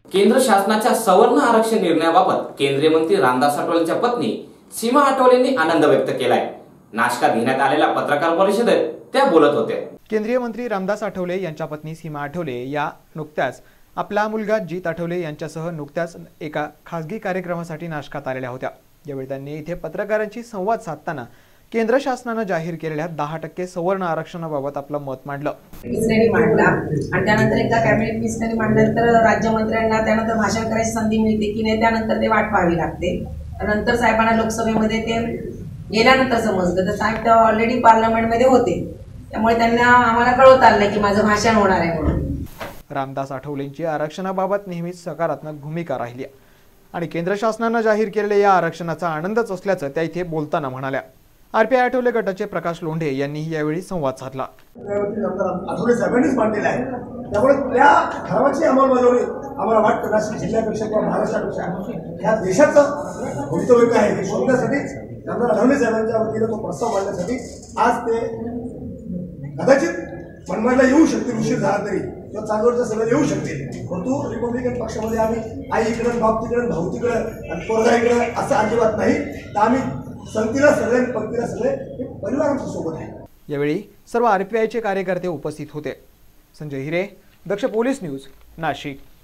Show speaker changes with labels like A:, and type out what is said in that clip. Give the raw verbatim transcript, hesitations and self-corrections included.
A: केंद्र शासनाच्या सवर्ण आरक्षण निर्णयाबाबत केंद्रीय मंत्री रामदास आठवलेंच्या पत्नी सीमा आठवलेंनी आनंद व्यक्त केलाय। नाशकात घेण्यात आलेल्या पत्रकार परिषदेत त्या बोलत होत्या।
B: केंद्रीय मंत्री रामदास आठवले यांच्या पत्नी सीमा आठवले या नुकत्याच आपला मुलगा जीत आठवले यांच्यासह नुकत्याच एका खासगी कार्यक्रमासाठी नाशकात आलेल्या होत्या। यावेळी त्यांनी इथे पत्रकारांशी संवाद साधताना केंद्र शासनाने जाहीर केलेल्या दहा टक्के सवर्ण आरक्षणाबाबत आपलं मत मांडलं।
C: मिनिस्टरनी मांडला आणि त्यानंतर एकदा कॅबिनेट मिनिस्टरनी मांडल्यानंतर राज्यमंत्र्यांना त्यानंतर भाषण करायची संधी मिळते की नाही, त्यानंतर ते वाट पाहावी लागते। नंतर साहेबांना लोकसभेमध्ये ते गेल्यानंतर समजलं तर साहेब तर ऑलरेडी पार्लमेंटमध्ये होते, त्यामुळे त्यांना आम्हाला कळवत आलं की माझं भाषण होणार आहे म्हणून।
B: रामदास आठवलेंची आरक्षणाबाबत नेहमीच सकारात्मक भूमिका राहिली आणि केंद्र शासनाने जाहीर केलेल्या या आरक्षणाचा आनंदच असल्याचं त्या इथे बोलताना म्हणाल्या। आरपीआय आठवले गटाचे प्रकाश लोंढे यांनी यावेळी संवाद साधला।
D: आठवले साहेबांनीच मांडलेला आहे, त्यामुळे त्या ठरावाची अंमलबजावणी आम्हाला वाटतं नाशिक जिल्ह्यापेक्षा किंवा महाराष्ट्रापेक्षा या देशाचं भवितव्य आहे हे शोधण्यासाठी आठवले साहेबांच्या वतीने तो प्रस्ताव मांडण्यासाठी आज ते कदाचित मनमाडला येऊ शकतील, उशीर झाला तरी किंवा चांदवडच्या सभेला येऊ शकतील। परंतु रिपब्लिकन पक्षामध्ये आम्ही आई इकडं बाप तिकडं भाऊ तिकडं आणि पोरगा इकडं असं अजिबात नाही, तर आम्ही संगतीला सगळे पंक्तीला सगळे परिवार आमच्या सोबत आहे।
B: यावेळी सर्व आरपीआयचे कार्यकर्ते उपस्थित होते। Sanjay Hire, Daksh police news, Nashik.